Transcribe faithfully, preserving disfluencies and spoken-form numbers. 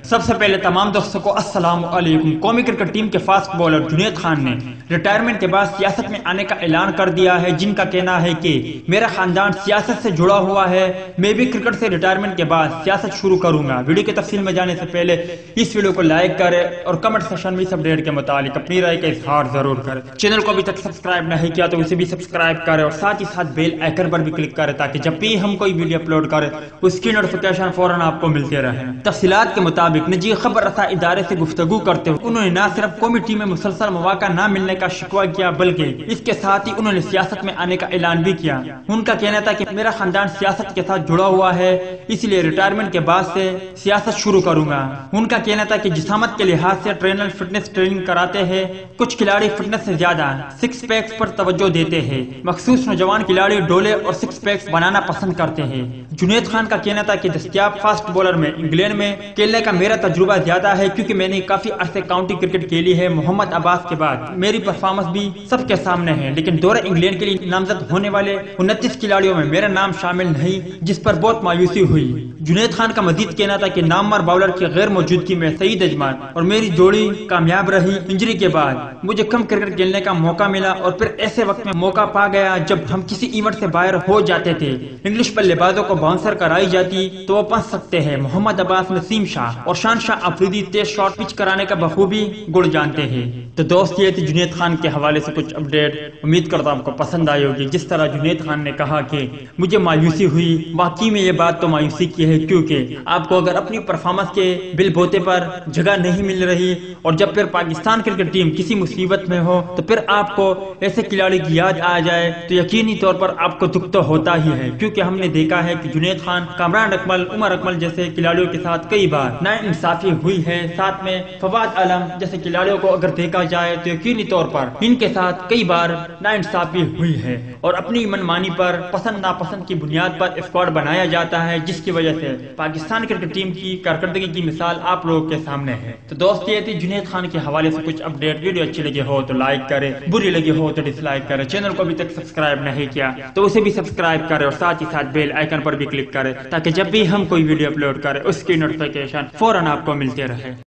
سب سے پہلے تمام دوستوں کو السلام علیکم۔ قومی کرکٹ ٹیم کے فاسٹ بولر جنید خان نے ریٹائرمنٹ کے بعد سیاست میں آنے کا اعلان کر دیا ہے، جن کا کہنا ہے کہ میرا خاندان سیاست سے جڑا ہوا ہے، میں بھی کرکٹ سے ریٹائرمنٹ کے بعد سیاست شروع کروں گا۔ ویڈیو کی تفصیل میں جانے سے پہلے اس ویڈیو کو لائک کریں اور کمنٹ سیکشن میں اس اپڈیٹ کے متعلق اپنی رائے کا اظہار ضرور کریں۔ چینل کو ابھی تک سبسکرائب نہیں کیا تو اسے بھی سبسکرائب کریں اور ساتھ ہی ساتھ بیل آئیکن پر بھی کلک کریں تاکہ جب بھی ہم کوئی ویڈیو اپلوڈ کریں اس کی نوٹیفیکیشن فوراً آپ کو ملتے رہے۔ تفصیلات کے مطابق نجی خبر رساں ادارے سے گفتگو کرتے ہوئے انہوں نے نہ صرف قومی ٹیم میں مسلسل مواقع نہ ملنے کا شکوہ کیا بلکہ اس کے ساتھ ہی انہوں نے سیاست میں آنے کا اعلان بھی کیا۔ ان کا کہنا تھا کہ میرا خاندان سیاست کے ساتھ جڑا ہوا ہے، اس لیے ریٹائرمنٹ کے بعد سے سیاست شروع کروں گا۔ ان کا کہنا تھا کہ جسامت کے لحاظ سے ٹرینر فٹنس ٹریننگ کراتے ہیں، کچھ کھلاڑی فٹنس سے زیادہ سکس پیکس پر توجہ دیتے ہیں، مخصوص نوجوان کھلاڑی ڈولے اور سکس پیکس بنانا پسند کرتے ہیں۔ جنید خان کا کہنا تھا کہ دستیاب فاسٹ بولر میں انگلینڈ میں کھیلنے کا میرا تجربہ زیادہ ہے کیونکہ میں نے کافی عرصے کاؤنٹی کرکٹ کھیلی ہے۔ محمد عباس کے بعد میری پرفارمنس بھی سب کے سامنے ہے، لیکن دورہ انگلینڈ کے لیے نامزد ہونے والے انتیس کھلاڑیوں میں میرا نام شامل نہیں، جس پر بہت مایوسی ہوئی۔ جنید خان کا مزید کہنا تھا کہ نامور باؤلر کی غیر موجودگی میں سعید اجمل اور میری جوڑی کامیاب رہی۔ انجری کے بعد مجھے کم کرکٹ کھیلنے کا موقع ملا اور پھر ایسے وقت میں موقع پا گیا جب ہم کسی ایونٹ سے باہر ہو جاتے تھے، انگلش بلے بازوں کو باؤنسر کرائی جاتی تو وہ پنچ سکتے ہیں۔ محمد عباس، نسیم شاہ اور شان شاہ افریدی تیز شاٹ پچ کرانے کا بخوبی گڑ جانتے ہیں۔ تو دوست یہ تھی جنید خان کے حوالے سے کچھ اپڈیٹ، امید کرتا ہوں آپ کو پسند آئی ہوگی۔ جس طرح جنید خان نے کہا کہ مجھے مایوسی ہوئی، واقعی میں یہ بات تو مایوسی کی ہے کیونکہ آپ کو اگر اپنی پرفارمنس کے بل بوتے پر جگہ نہیں مل رہی اور جب پھر پاکستان کرکٹ ٹیم کسی مصیبت میں ہو تو پھر آپ کو ایسے کھلاڑی کی یاد آ جائے تو یقینی طور پر آپ کو دکھ تو ہوتا ہی ہے، کیونکہ ہم نے دیکھا ہے کہ جنید خان، کامران اکمل، عمر اکمل جیسے کھلاڑیوں کے ساتھ کئی بار نا انصافی ہوئی ہے۔ ساتھ میں فواد عالم جیسے کھلاڑیوں کو اگر دیکھا جائے تو یقینی طور پر ان کے ساتھ کئی بار نا انصافی ہوئی ہے اور اپنی منمانی پر پسند ناپسند کی بنیاد پر اسکواڈ بنایا جاتا ہے، جس کی وجہ سے پاکستان کرکٹ ٹیم کی کارکردگی کی مثال آپ لوگوں کے سامنے ہے۔ تو دوست یہ تھی جنید خان کے حوالے سے کچھ اپڈیٹ۔ ویڈیو اچھی لگی ہو تو لائک کرے، بری لگی ہو تو ڈس لائک کرے۔ چینل کو ابھی تک سبسکرائب نہیں کیا تو اسے بھی سبسکرائب کرے اور ساتھ ہی ساتھ بیل آئیکن پر بھی کلک کرے تاکہ جب بھی ہم کوئی ویڈیو اپلوڈ کرے اس کی نوٹیفیکیشن فوراً آپ کو ملتے رہے۔